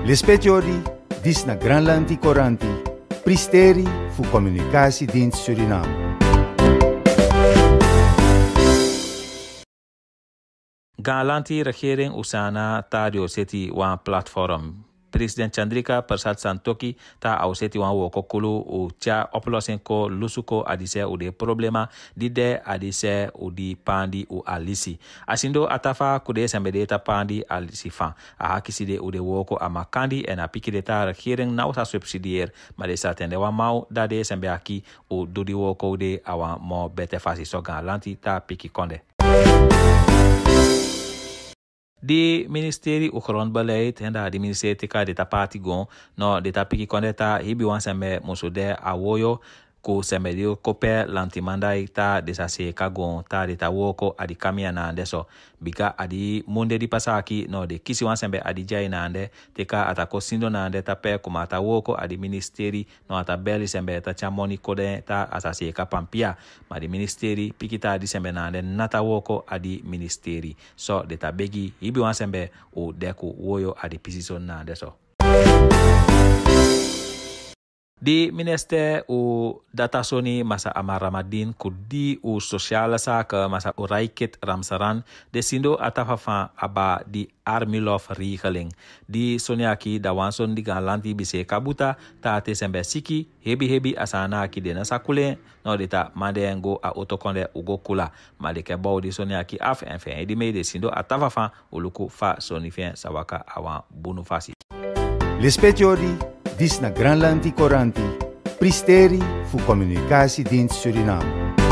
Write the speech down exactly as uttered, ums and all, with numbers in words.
Lespetiori, dis na Granlandi Coranti, pristeri fu Communicatiedienst Suriname. Galanti regering usana tadio seti wan platform. President Chandrika Persat Santoki ta au seti wan woko kulu u cha oplossing ko lusuko adise u de problema di de adise u di pandi u alisi. Asindo atafa kude sembede ta pandi alisi fan. A hakisi de u de woko ama kandi en a piki de ta regering na usa subsidier ma de satende wan mau da de sembe aki u dudi woko de awan mo bete fasi so Galanti ta piki konde. Di ministeri u grondbeleid en da di ministeri tika de ta parti gon no de ta piki kondeta hibi wan sembe musude awoyo ku sembe dio kope lantimandai ta desase kagon ta de ta woko adi kamia na ande so bika adi munde di pasaki no de kisi wan sembe adi jai na ande tika atako sindo na ande ta pe kuma ta woko adi ministeri no ata beli sembe ta chamoni kode ta asase ka pampia ma di ministeri piki ta adi sembe na ande nata woko adi ministeri so de ta begi hibi wan sembe u deku woyo adi pisison na ande so. Di minister u datasoni masa Amar Ramadan kudi u sosiale zaken masa u Raikit Ramsaran de sindo atafafa aba di Armilov regeling. Di soniaki dawanson di Galanti bise kabuta ta te sembe siki hebi hebi asana ki de nasakule no dita mandengo a otokonde ugo kula malike bau di soniaki af enfin di me de sindo atafafa uluku fa sonifien sawaka awan bunufasi. Lespetiori, dis na Granlandi Coranti, pristeri fu Communicatiedienst Suriname.